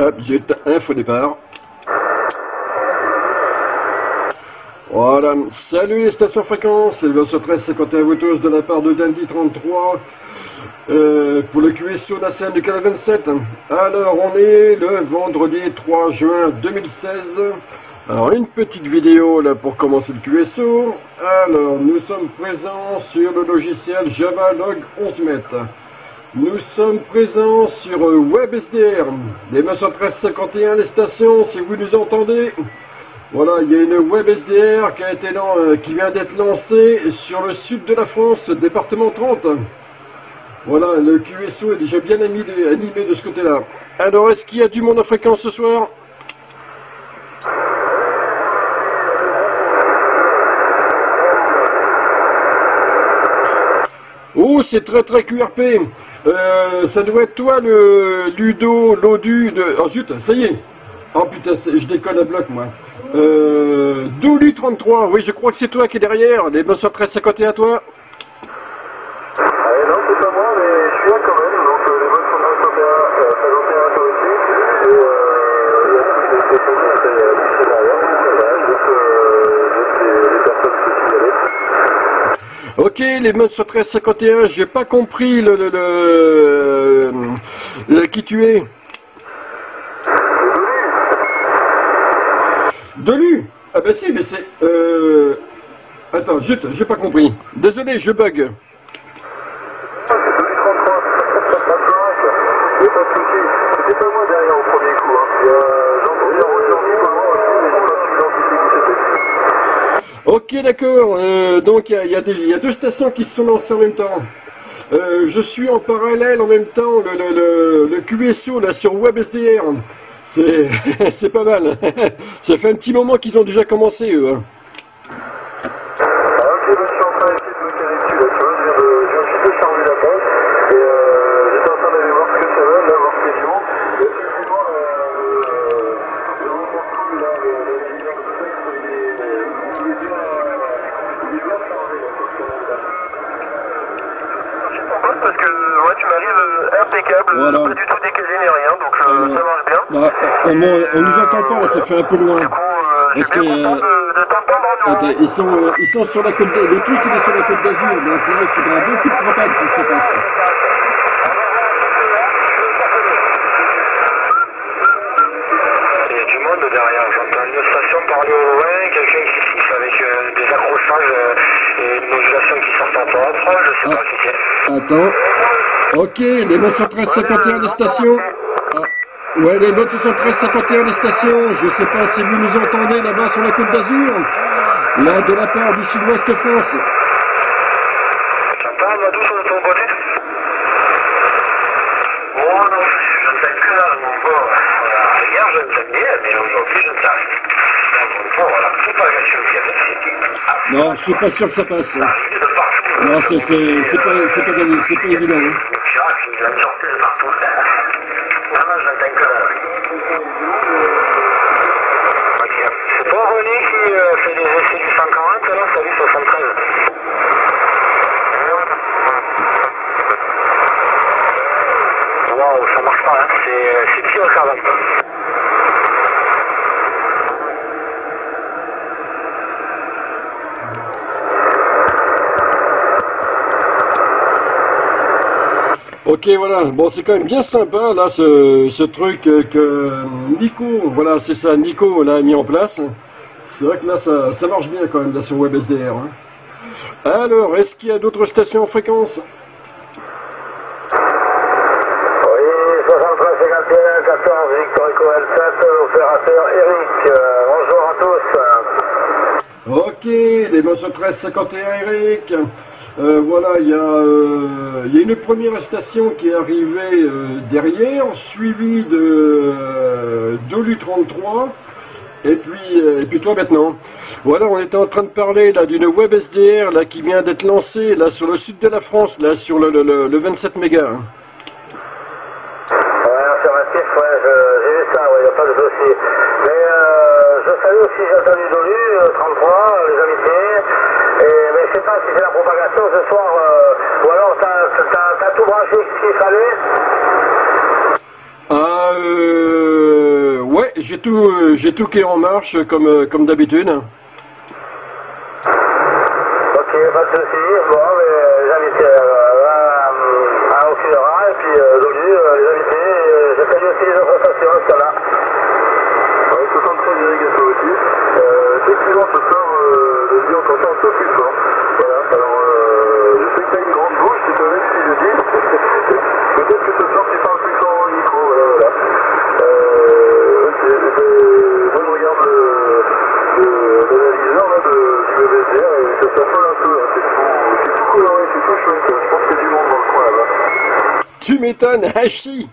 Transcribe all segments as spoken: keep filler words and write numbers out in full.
Hop, zut, info départ. Voilà, salut les stations fréquences, c'est le vingt treize cinquante et un Votos de la part de Dandy trente-trois euh, pour le Q S O national du canal vingt-sept. Alors, on est le vendredi trois juin deux mille seize. Alors, une petite vidéo là pour commencer le Q S O. Alors, nous sommes présents sur le logiciel Java Log onze mètres. Nous sommes présents sur WebSDR, les vingt treize cinquante et un, les stations, si vous nous entendez. Voilà, il y a une WebSDR qui a été euh, qui vient d'être lancée sur le sud de la France, département trente. Voilà, le Q S O est déjà bien animé de, animé de ce côté-là. Alors, est-ce qu'il y a du monde en fréquence ce soir? Oh, c'est très très Q R P. Euh, ça doit être toi, le Ludo, Lodu de... Oh zut, ça y est. Oh putain, je déconne à bloc, moi. Euh, Dolu trente-trois, oui, je crois que c'est toi qui est derrière. Les vingt treize cinquante et un, toi? Ah, non, c'est pas moi, mais je suis là quand même. Donc, euh, les vingt treize cinquante et un, cinquante et un, toi aussi. Et, euh, il y a un petit peu de questions qui étaient affichées derrière. Voilà, je laisse, euh, les, les personnes se signaler. Ok, les vingt treize cinquante et un, j'ai pas compris le, le, le, le qui tu es. Delu. Ah bah si, mais c'est... Euh... Attends, zut, j'ai pas compris. Désolé, je bug. Ah, c'est Delu trente-trois. Il n'y a pas de souci. C'était pas moi derrière au premier coup. Hein. Euh, J'entendais en retour du moment, mais j'ai pas su identifier qui c'était. Ok, d'accord. Euh, donc, il y, y, y a deux stations qui se sont lancées en même temps. Euh, je suis en parallèle en même temps le, le, le, le Q S O là sur WebSDR. C'est c'est pas mal. Ça fait un petit moment qu'ils ont déjà commencé, eux. Hein. Ah, ok, bah, je suis en train d'essayer de bloquer les dessus, là, tu vois, je viens de, je viens juste de charger la page, et euh, j'étais en train d'aller voir ce que ça va, là, voir ce qu'ils font. Et effectivement, euh, le reporting, là, le leader de sexe, il est, il est bien, il est bien chargé, là, cette semaine-là. Je suis content parce que, ouais, tu m'arrives impeccable, voilà. Pas du tout décalé ni rien, donc euh, euh, ça marche bien. Bah, on, on nous entend pas, là, ça fait un peu loin. Du coup, euh, je suis bien que, content de, de t'entendre à nouveau. Ils sont, euh, ils sont sur la côte d'Azur, le truc il est sur la côte d'Azur, donc là il faudra beaucoup de propagande pour que ça passe. Il y a du monde derrière, j'entends une station parler au loin, quelqu'un qui siffle avec euh, des accrochages euh, et une modulation qui sort un peu en proche, je sais ah. pas qui c'est. Attends. Ok, les vingt treize cinquante et un les stations. Ah. Ouais, les vingt treize cinquante et un les stations. Je sais pas si vous nous entendez là-bas sur la côte d'Azur. Là, de la part du sud-ouest France. Tu entends Amadou sur ton côté? Oh non, je ne sais que là, mon beau. Hier, je ne sais bien, mais aujourd'hui, je ne sais rien. Bon, voilà, c'est pas grave, je Non, je suis pas sûr que ça passe. Non, c'est c'est pas, c'est pas gagné, c'est pas évident. Hein. Je vais me sortir de partout. Non, non, je n'entends que là. C'est pas René qui euh, fait des essais du cent quarante, là, ça lui soixante-treize. Waouh, ça marche pas, hein. C'est petit au cravate. Ok, voilà, bon c'est quand même bien sympa là ce, ce truc que Nico, voilà c'est ça, Nico l'a mis en place. C'est vrai que là ça, ça marche bien quand même là sur WebSDR. Hein. Alors, est-ce qu'il y a d'autres stations en fréquence? Oui, soixante-treize cinquante et un, quatorze, Victor Eco L sept, opérateur Eric, euh, bonjour à tous. Ok, les vingt treize cinquante et un Eric. Euh, voilà, il y, euh, y a une première station qui est arrivée euh, derrière, suivie de euh, Dolu trente-trois, et puis, euh, et puis toi maintenant. Voilà, on était en train de parler là d'une WebSDR là qui vient d'être lancée là sur le sud de la France, là sur le, le, le, le vingt-sept mégas. Hein. Ouais, affirmatif, ouais, j'ai vu ça, ouais, il n'y a pas de souci. Mais euh, je salue aussi, j'ai entendu Dolu trente-trois, les amitiés. Et, mais je sais pas si c'est la propagation ce soir, euh, ou alors t'as tout branché ce qu'il fallait. Ah, euh, j'ai tout, euh, j'ai tout qui est en marche comme, euh, comme d'habitude. Ok, pas de soucis. Bon, mais les invités euh, à, à Okinawa, et puis euh, donc euh, les invités, euh, j'ai fallu aussi les autres stations, ce cas-là. Ouais, soixante-treize irrigation aussi. Euh, effectivement, ce soir, euh, le Lyon t'entend un peu plus fort. Voilà, alors euh, je sais que t'as une grande bouche, tu peux même si je dis. Peut-être que ce soir tu parles plus fort au micro, voilà, voilà. Euh, ok, et ben, moi je regarde le, le, l'analyseur là, de, du V B S R et ça s'affole un peu, hein. C'est tout, c'est tout coloré, c'est tout chouette, je pense qu'il y a du monde dans le coin là-bas. Tu m'étonnes, Hachi.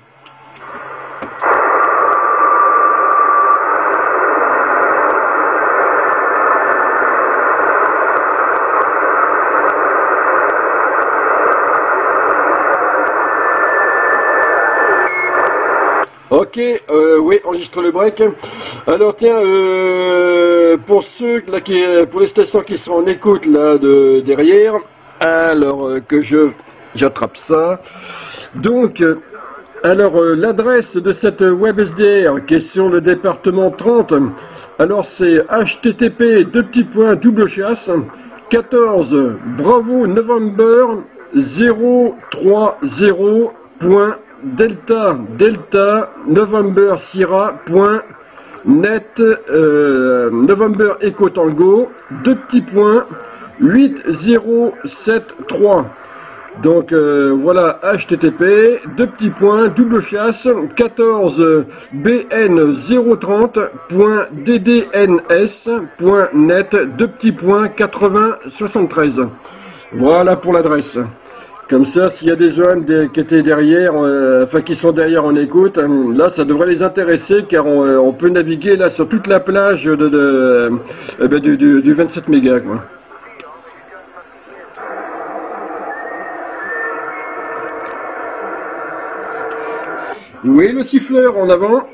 Ok, euh, oui, enregistre le break. Alors tiens, euh, pour ceux là qui, pour les stations qui sont en écoute là de derrière, alors euh, que je j'attrape ça. Donc, euh, alors euh, l'adresse de cette WebSDR qui est sur le département trente. Alors c'est H T T P deux petits points double chasse quatorze Bravo November zéro trois zéro point Delta Delta November Sierra point net euh, November Echo Tango deux petits points huit zéro sept trois. Donc euh, voilà, H T T P deux petits points double chasse quatorze B N zéro trente point D D N S point net deux petits points quatre-vingts soixante-treize. Voilà pour l'adresse. Comme ça, s'il y a des jeunes des, qui étaient derrière, euh, enfin qui sont derrière en écoute, euh, là ça devrait les intéresser car on, euh, on peut naviguer là sur toute la plage de, de, euh, ben, du, du, du vingt-sept mégas quoi. Oui, le siffleur en avant.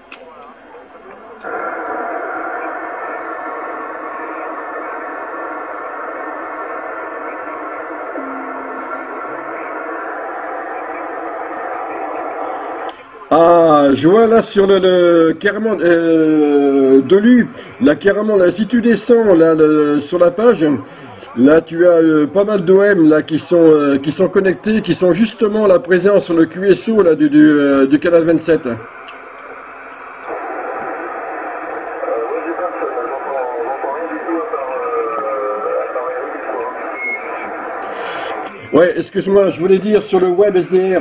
Ah, je vois là sur le, le carrément euh, de l'U, là carrément là si tu descends là le, sur la page, là tu as euh, pas mal d'O M là qui sont euh, qui sont connectés, qui sont justement là présents sur le Q S O là du du, euh, du canal vingt-sept. Ouais, excuse-moi, je voulais dire sur le web S D R.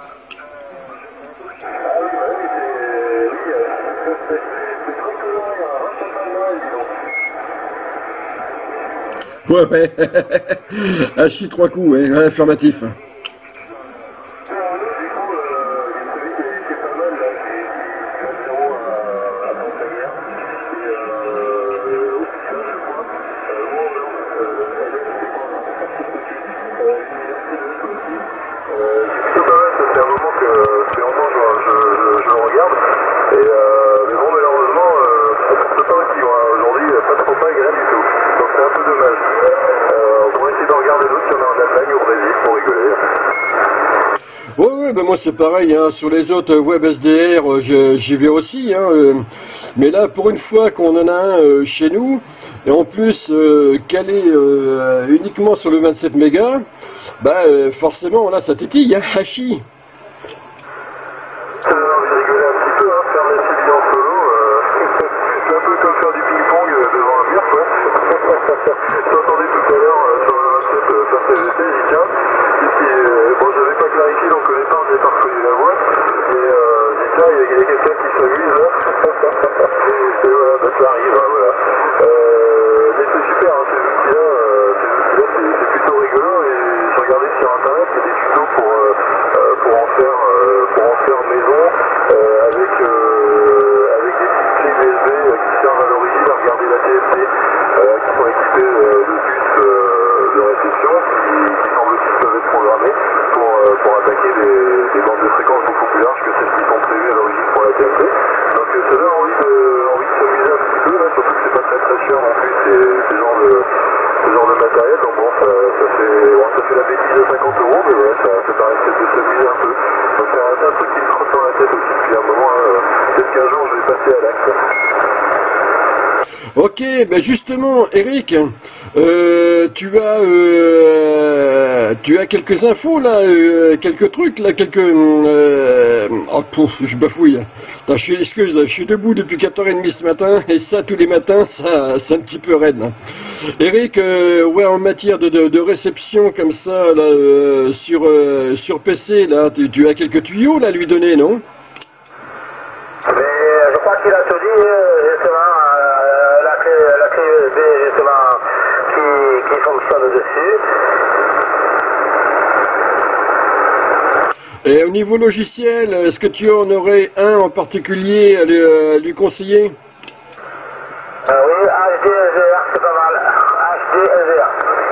Ouais, ouais. Hachi trois coups, ouais, affirmatif. Moi c'est pareil, hein, sur les autres web S D R, j'y vais aussi, hein, euh, mais là pour une fois qu'on en a un euh, chez nous, et en plus euh, calé euh, uniquement sur le vingt-sept mégas, bah euh, forcément là ça tétille, hein, Hachi. Pour passer à l'acte. Ok, ben justement, Eric, euh, tu as euh, tu as quelques infos là, euh, quelques trucs là, quelques euh, oh pouf, je bafouille. Attends, je suis excuse, je suis debout depuis quatre heures trente ce matin et ça tous les matins, ça c'est un petit peu raide. Là. Eric, euh, ouais, en matière de, de, de réception comme ça là, euh, sur euh, sur P C là, tu, tu as quelques tuyaux là à lui donner, non? Mais je crois qu'il a tout dit justement. La clé, la clé U S B justement qui, qui fonctionne dessus. Et au niveau logiciel, est-ce que tu en aurais un en particulier à lui, à lui conseiller? euh, Oui, H D L V R, c'est pas mal. H D L V R.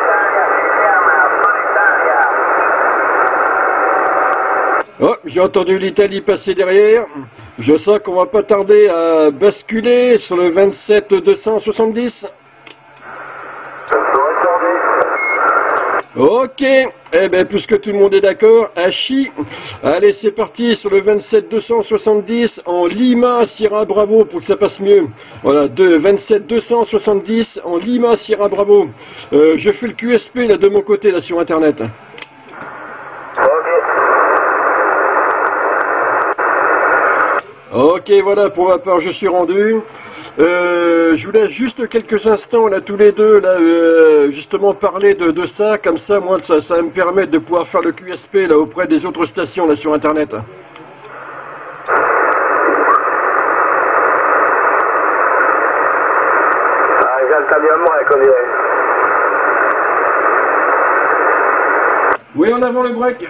Oh, j'ai entendu l'Italie passer derrière. Je sens qu'on va pas tarder à basculer sur le vingt-sept deux cent soixante-dix. Ok, eh ben puisque tout le monde est d'accord, Hachi, allez c'est parti sur le vingt-sept deux cent soixante-dix en Lima Sierra Bravo pour que ça passe mieux. Voilà, de vingt-sept deux cent soixante-dix en Lima Sierra Bravo. Euh, je fais le Q S P là de mon côté là sur internet. Ok, voilà, pour ma part, je suis rendu. Euh, je vous laisse juste quelques instants, là, tous les deux, là, euh, justement, parler de, de ça. Comme ça, moi, ça, ça va me permettre de pouvoir faire le Q S P, là, auprès des autres stations, là, sur Internet. Ah, j'entends bien moins, qu'on dirait. Oui, en avant le break.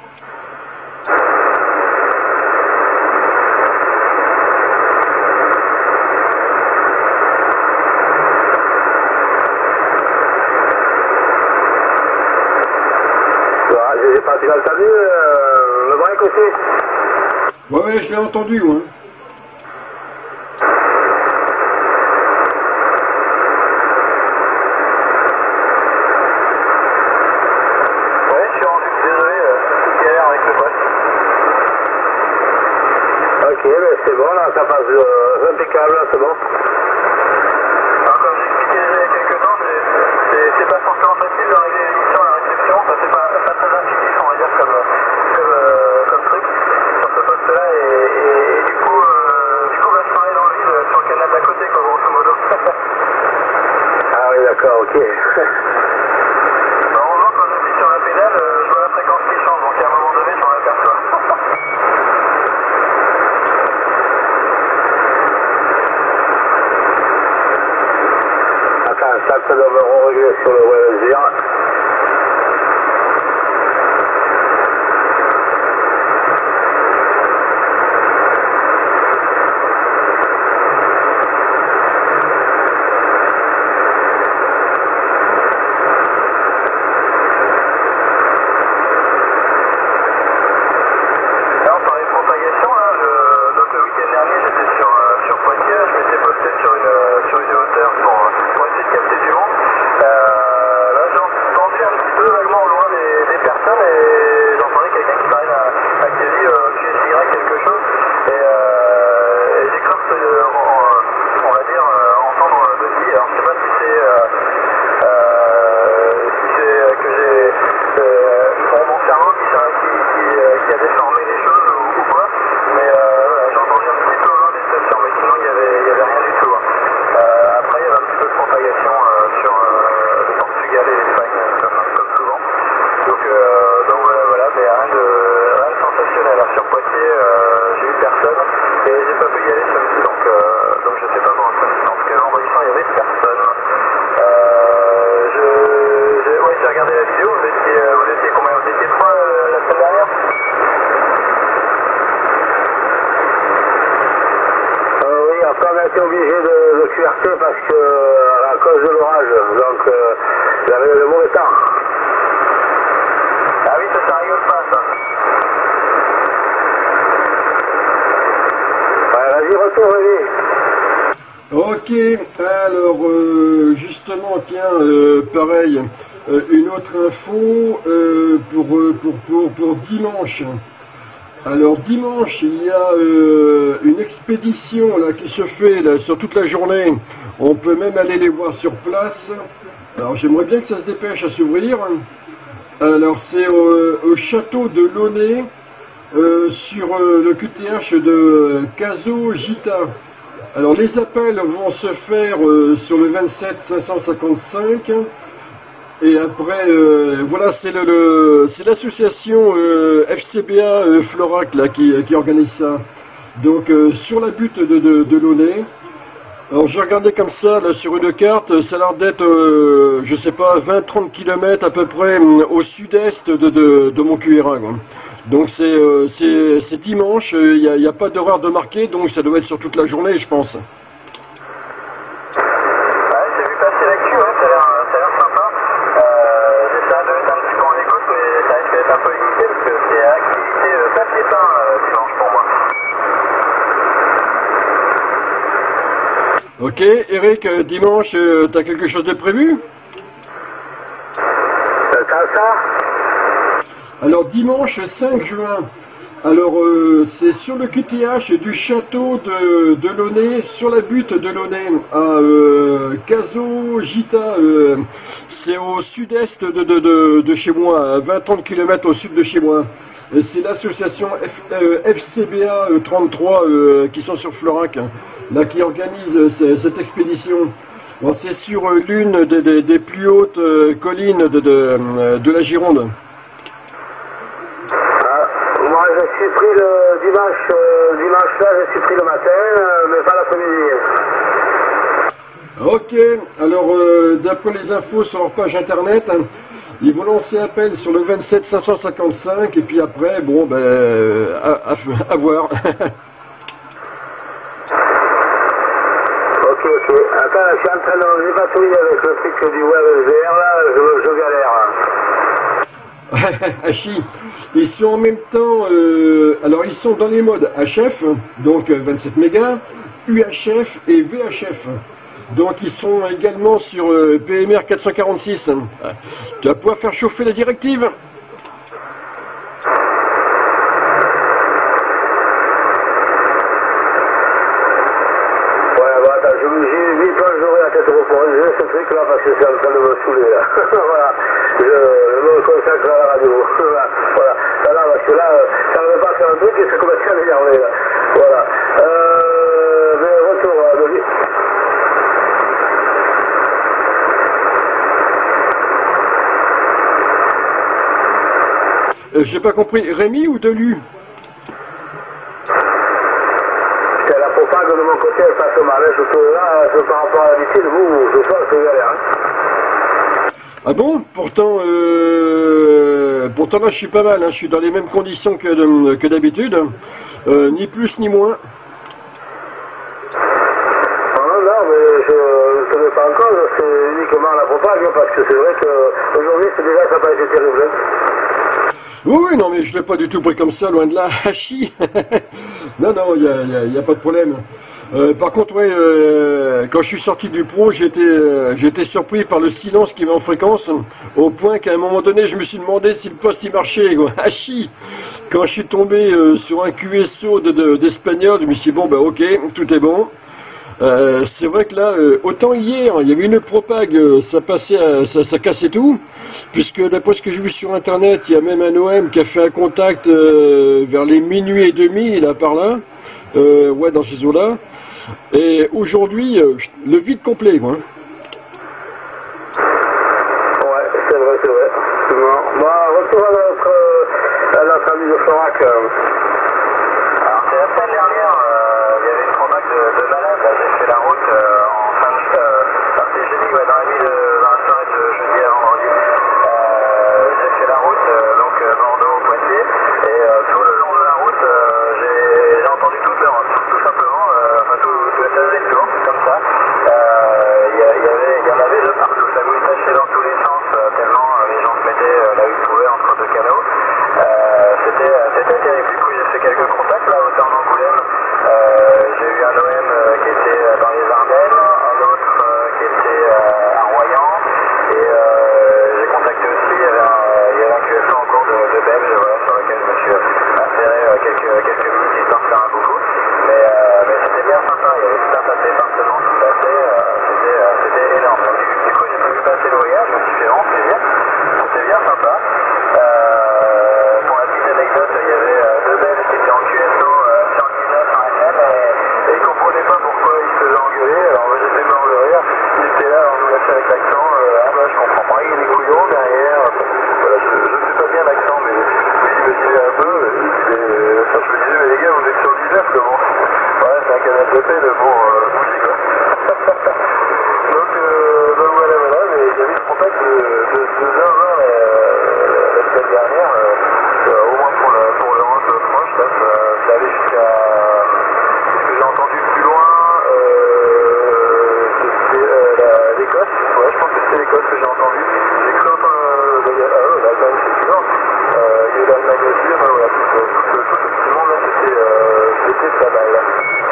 J'ai pas tu l'as entendu, euh, le break aussi? Ouais, ouais, je l'ai entendu, ouais. Ouais, je suis rendu, désolé, euh, petite galère avec le break. Ok, mais c'est bon, là, ça passe euh, impeccable, là, c'est bon. Alors, comme j'expliquais il y a quelques temps, c'est pas forcément facile de régler l'émission à la réception, ça c'est pas, pas très intuitif, on va dire, comme, comme, euh, comme truc sur ce poste-là, et, et, et du coup, euh, du coup, bah, je travaille dans le vide sur le canal d'à côté, quoi, grosso modo. Ah oui, d'accord, ok. Heureusement, quand je suis sur la pédale, je vois la fréquence qui change, donc à un moment donné, je m'en aperçois. Attends, ça, ça doit me régler sur le loisir. Parce que à cause de l'orage, donc euh, j'avais le mauvais temps. Ah oui, ça, ça rigole pas, ça. Ouais, vas-y, retourne, vas-y. Ok, alors euh, justement, tiens, euh, pareil, euh, une autre info euh, pour, pour, pour, pour dimanche. Alors dimanche, il y a euh, une expédition là, qui se fait là, sur toute la journée. On peut même aller les voir sur place. Alors j'aimerais bien que ça se dépêche à s'ouvrir. Alors c'est au, au château de Launay, euh, sur euh, le Q T H de Caso Gita. Alors les appels vont se faire euh, sur le vingt-sept cinq cent cinquante-cinq. Et après, euh, voilà, c'est le, le c'est l'association euh, F C B A euh, Florac là, qui, qui organise ça. Donc euh, sur la butte de, de, de Launay. Alors j'ai regardé comme ça là, sur une carte, ça a l'air d'être, euh, je sais pas, vingt à trente kilomètres à peu près euh, au sud-est de, de, de mon Q R A. Quoi. Donc c'est euh, c'est dimanche, il n'y a, y a pas d'horaire de marqué, donc ça doit être sur toute la journée, je pense. Ouais, j'ai vu passer l'actu, ouais, ça a l'air sympa. Euh, J'essaierai de mettre un petit peu en écoute, mais ça risque d'être un peu limité parce que c'est activité euh, papier peint euh, dimanche pour moi. Ok, Eric, euh, dimanche, euh, t'as quelque chose de prévu? Euh, ça, ça Alors dimanche cinq juin, alors euh, c'est sur le Q T H du château de, de Launay, sur la butte de Launay, à euh, Caso Gita, euh, c'est au sud-est de, de, de, de chez moi, à vingt à trente kilomètres au sud de chez moi. C'est l'association F C B A trente-trois euh, qui sont sur Florac, là qui organise euh, cette expédition. Bon, c'est sur euh, l'une des, des, des plus hautes euh, collines de, de, de la Gironde. Moi, je suis pris le dimanche, euh, dimanche là, je suis pris le matin, euh, mais pas l'après-midi. Ok, alors euh, d'après les infos sur leur page internet, hein, ils vont lancer appel sur le vingt-sept cinq cent cinquante-cinq, et puis après, bon, ben, euh, à, à, à voir. Ok, ok. Attends, je suis en train de me patrouiller avec le truc du web V R là, je, je galère. Hachi, ils sont en même temps, euh, alors ils sont dans les modes H F, donc vingt-sept mégas, U H F et V H F. Donc ils sont également sur euh, P M R quatre cent quarante-six. Tu vas pouvoir faire chauffer la directive. Ouais, bon attends, j'ai mis toi j'aurai la tête reposée, ce truc là, parce que c'est en train de me saouler là. Voilà, je, je me consacre à la radio. Voilà, voilà. Là, là, parce que là, ça ne veut pas faire un truc et ça commence à m'énerver là. Voilà. Euh, mais retour à Delis. Euh, J'ai pas compris, Rémi ou Delu? C'est la propague de mon côté, elle passe mal, hein, surtout là, par rapport à l'habitude, vous, ce soir, c'est galère. Hein. Ah bon? Pourtant, euh, pourtant là je suis pas mal, hein. Je suis dans les mêmes conditions que, de, que d'habitude, euh, ni plus ni moins. Non, non, mais je ne te mets pas en cause, c'est uniquement la propague, parce que c'est vrai qu'aujourd'hui, c'est déjà, ça n'a pas été terrible. Oui, oui, non, mais je l'ai pas du tout pris comme ça, loin de là, hachi. Non, non, il n'y a, y a, y a pas de problème. Euh, par contre, ouais, euh, quand je suis sorti du pro, j'étais euh, j'étais surpris par le silence qui va en fréquence, au point qu'à un moment donné, je me suis demandé si le poste y marchait, quoi. Hachi. Quand je suis tombé euh, sur un Q S O de, de, d'espagnol, je me suis dit, bon, bah ok, tout est bon. Euh, c'est vrai que là, euh, autant hier, il y avait une propague, euh, ça passait, à, ça, ça cassait tout, puisque d'après ce que j'ai vu sur internet, il y a même un O M qui a fait un contact euh, vers les minuit et demi, là par là, euh, ouais, dans ces eaux-là, et aujourd'hui, euh, le vide complet, quoi. Ouais, c'est vrai, c'est vrai. Bon, bon retour à notre, euh, à notre ami de Florac. Euh. Alors, c'est la semaine dernière, euh, il y avait une propague de, de malade. Là, j'ai fait la route euh, en fin de euh, enfin, c'est jeudi, ouais, dans la nuit de, dans la soirée de jeudi à vendredi. Euh, j'ai fait la route, euh, donc euh, Bordeaux-Poitiers, et euh, tout le long de la route, euh, j'ai, j'ai entendu toute leur route, tout simplement, euh, enfin tout, tout exactement, comme ça. Il euh, y, y, y en avait de partout, ça moustacheait dans tous les sens, euh, tellement euh, les gens se mettaient euh, la huile trouvée entre deux canaux. Euh, c'était, c'était terrible, du coup fait le bon euh, bougie quoi. donc, euh, donc voilà voilà, mais j'avais le contact de, de, de vingt vingt la, la semaine dernière, euh, euh, au moins pour, la, pour le range proche, là, ça, ça allait jusqu'à ce que j'ai entendu plus loin, euh, c'était euh, l'Écosse, ouais je pense que c'était l'Écosse que j'ai entendu. J'ai cru entendre euh, bah, ah ouais, l'Allemagne c'est sûr, euh, il y a eu l'Allemagne aussi, enfin, voilà, tout, tout, tout, tout ce petit monde là c'était euh, c'était pas mal là.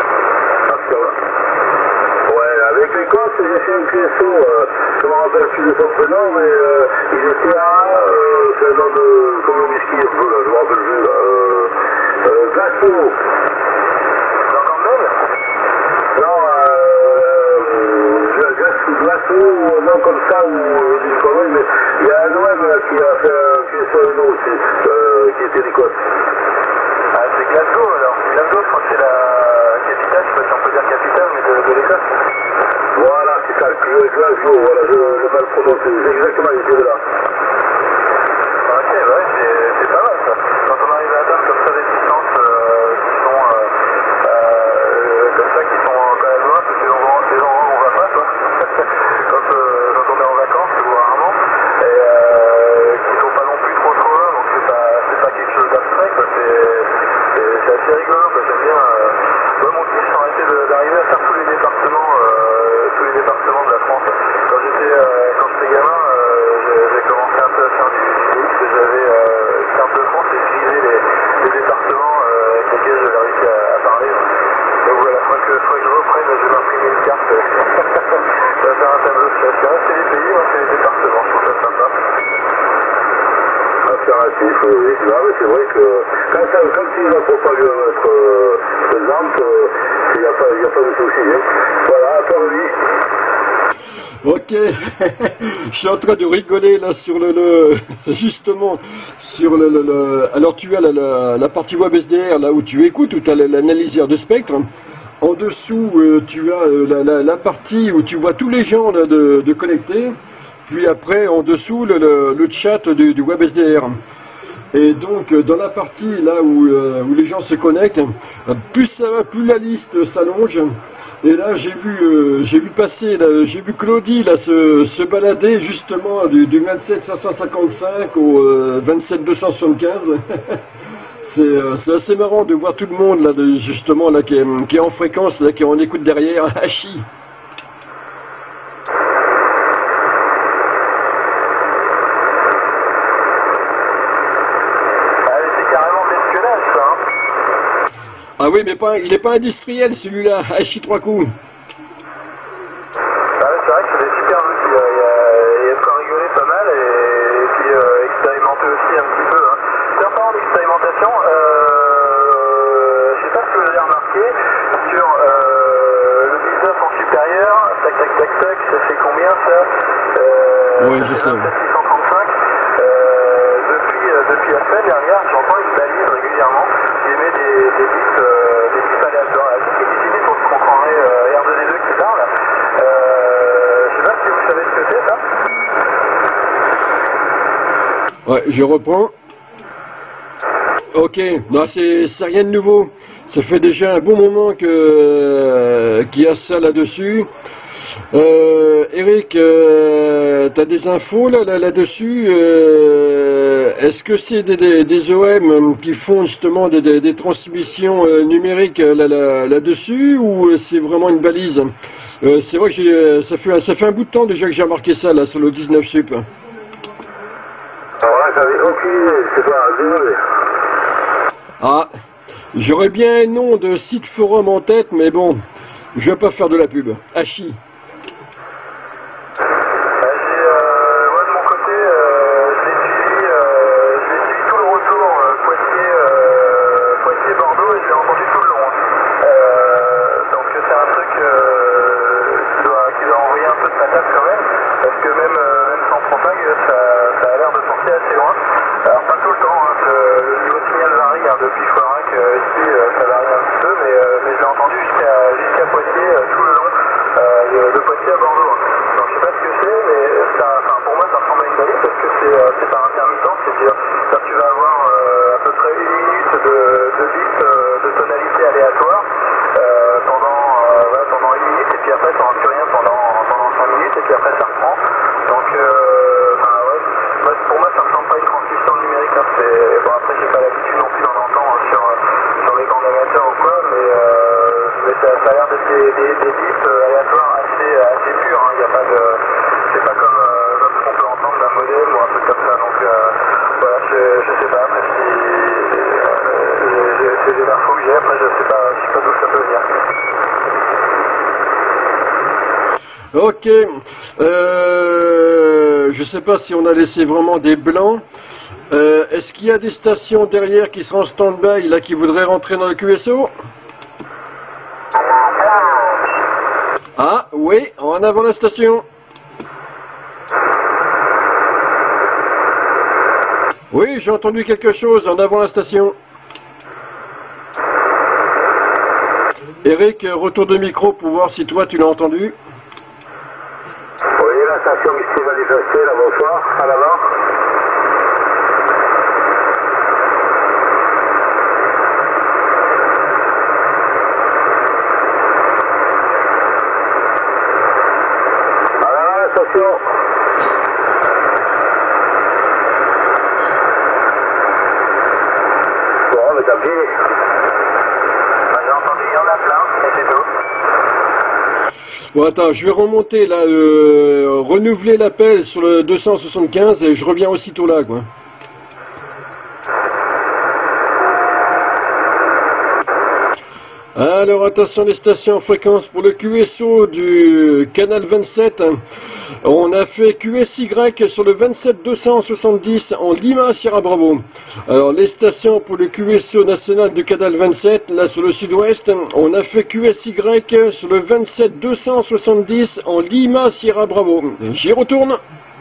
Ouais, avec l'Écosse, j'ai fait un P S O, euh, je me rappelle plus de son prénom, mais euh, il était à, euh, c'est un nom de, comme le whisky un peu, là, je me rappelle plus, là, euh, euh, Glasgow. Dans Campbell? Non, euh, Glasgow, un nom comme ça, ou euh, je dis pas vrai, mais il y a un O M là qui a fait un P S O avec nous aussi, euh, qui était l'Écosse. Ah, c'est Glasgow alors. Glasgow, je crois que c'est la capitale, je sais pas si on peut dire capitale, mais de, de l'Écosse. Voilà, c'est ça, Glasgow, voilà, je l'ai mal prononcé, c'est exactement, il était de là. Ok, bah ouais, c'est pas mal ça. Quand on arrive à atteindre comme ça des distances euh, qui sont euh, euh, comme ça, qui sont quand même loin, c'est des endroits, des endroits où on va pas, quoi. quand, euh, quand on est en vacances, ou rarement, et euh, qui sont pas non plus trop trop loin, donc c'est pas, c'est pas quelque chose d'abstrait, quoi. C'est assez rigolo, quoi. J'aime bien. Euh, moi, mon kiff, ça aurait été d'arriver à faire tous les départements, euh, tous les départements de la France. Quand j'étais euh, quand j'étais gamin, euh, j'ai commencé un peu à faire du X, j'avais euh, une carte de France et j'utilisais les, les départements euh, avec lesquels j'avais réussi à, à parler. Donc voilà, il faudrait que, faudrait que je reprenne, je vais m'imprimer une carte. Je vais faire un tableau de chasse. C'est les pays, moi c'est les départements, je trouve ça sympa. Alternatif, oui, oui. Ah, mais c'est vrai que quand, ça, quand il va propager notre euh, exemple, il n'y a, a pas de souci. Hein. Voilà, à ton avis. Ok, je suis en train de rigoler là sur le, le justement sur le, le, le alors tu as la, la, la partie web S D R là où tu écoutes, où tu as l'analyseur de spectre. En dessous, euh, tu as euh, la, la, la partie où tu vois tous les gens là, de, de connectés. Puis après, en dessous, le, le, le chat du, du web S D R. Et donc, dans la partie là où, euh, où les gens se connectent, plus ça va, plus la liste s'allonge. Et là, j'ai vu, euh, j'ai vu passer, j'ai vu Claudie là se, se balader justement du, du vingt-sept cinq cent cinquante-cinq au euh, vingt-sept deux cent soixante-quinze. C'est euh, assez marrant de voir tout le monde là, de, justement là qui est, qui est en fréquence, là qui est en écoute derrière. Hachi. Ah oui, mais pas, il n'est pas industriel celui-là, Hachi trois coups. Ah ouais, c'est vrai que c'est des super outils, il y a, il y a de quoi rigoler pas mal et, et puis euh, expérimenter aussi un petit peu. Hein. C'est en parlant d'expérimentation, euh, je sais pas si vous avez remarqué, sur euh, le dix-neuf en supérieur, tac tac tac tac, ça fait combien ça euh, Oui, je sais. six cent trente-cinq. Euh, depuis, euh, depuis la semaine dernière, j'entends une balise régulièrement qui émet des, des bits, euh, des bits aléatoires. Elle dit qu'il est utilisé pour qu'on croirait euh, R deux D deux qui parle. Euh, je sais pas si vous savez ce que c'est ça. Ouais, je reprends. Ok, non, c'est rien de nouveau. Ça fait déjà un bon moment que euh, qu'il y a ça là-dessus. Euh, Eric, euh, tu as des infos là, là, là-dessus euh, Est-ce que c'est des, des, des O M qui font justement des, des, des transmissions euh, numériques là, là, là-dessus ou c'est vraiment une balise? euh, C'est vrai que ça fait, ça fait un bout de temps déjà que j'ai remarqué ça là sur le dix-neuf sup. Ouais, j'avais aucune idée, c'est pas, désolé. Ah, j'aurais bien un nom de site forum en tête, mais bon, je vais pas faire de la pub. Hachi. Depuis Foirac, euh, ici, euh, ça varie un petit peu, mais, euh, mais je l'ai entendu jusqu'à jusqu'à Poitiers, euh, tout le long, euh, de, de Poitiers à Bordeaux. Donc je sais pas ce que c'est, mais ça, pour moi ça ressemble à une balise parce que c'est euh, par intermittence, c'est-à-dire que tu vas avoir euh, à peu près une minute de, de bits euh, de tonalité aléatoire euh, pendant, euh, fait on n'a plus rien pendant, pendant cinq minutes et puis après ça reprend. Donc euh, enfin, ouais, moi, pour moi ça ne ressemble pas à une transmission numérique. Hein. Bon après j'ai pas l'habitude non plus d'en entendre sur, sur les grands amateurs ou quoi, mais, euh, mais ça, ça a l'air d'être des, des, des bips aléatoires assez, assez purs. Hein. Y a pas de, c'est pas comme euh, ce qu'on peut entendre d'un modem ou un truc comme ça. Donc euh, voilà, je, je sais pas après si euh, c'est des infos que j'ai, après je sais pas, je sais pas d'où ça peut venir. Ok, euh, je sais pas si on a laissé vraiment des blancs. Euh, Est-ce qu'il y a des stations derrière qui sont en stand-by là qui voudraient rentrer dans le Q S O? Ah oui, en avant la station. Oui, j'ai entendu quelque chose en avant la station. Eric, retour de micro pour voir si toi tu l'as entendu. Oui, la station qui s'est manifestée, là, bonsoir, à l'avant. À l'avant, la station. Bon, mais tant pis. J'ai entendu, il y en a plein, et c'est tout. Bon, attends, je vais remonter là, euh, renouveler l'appel sur le deux cent soixante-quinze et je reviens aussitôt là, quoi. Alors attention les stations en fréquence pour le Q S O du canal vingt-sept. On a fait Q S Y sur le vingt-sept deux cent soixante-dix en Lima Sierra Bravo. Alors les stations pour le Q S O national du canal vingt-sept, là sur le sud-ouest, on a fait Q S Y sur le vingt-sept deux cent soixante-dix en Lima Sierra Bravo. J'y retourne.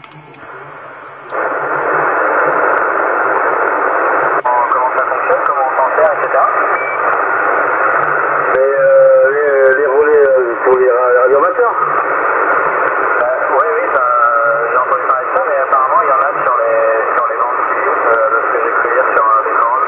Comment ça fonctionne, comment on s'en sert, et cetera. Mais euh, les, les relais euh, pour les radioamateurs. Euh, oui, oui, bah, j'ai entendu parler de ça, mais apparemment il y en a sur les, sur les bandes filles, euh, de ce que j'ai cru lire sur euh, les bandes.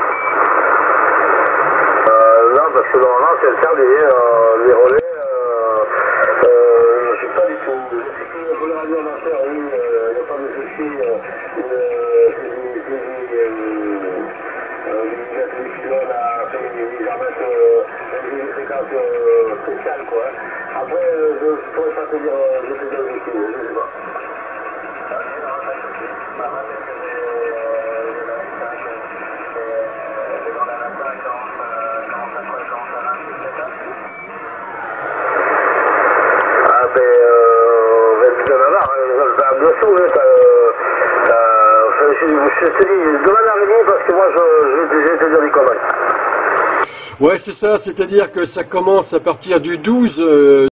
Euh, non, parce que normalement c'est interdit, euh, les relais. Euh, euh, je sais pas du tout. Je sais que pour les radioamateurs, oui, il euh, n'y a pas de souci. Euh, euh, c'est des. C'est des. Euh, ils mettent les pylônes à faire des armates, euh, des fréquences euh, spéciales, quoi. Après, euh, je ne pourrais pas te dire, euh, je te dire le métier, je sais pas. Ah ben, euh, vingt-neuf avant, euh, bien sûr, oui, euh, euh, enfin, je, je te dis, demande à Rémi parce que moi, je, je, je vais te dire des conneries. Ouais, c'est ça, c'est-à-dire que ça commence à partir du douze. Euh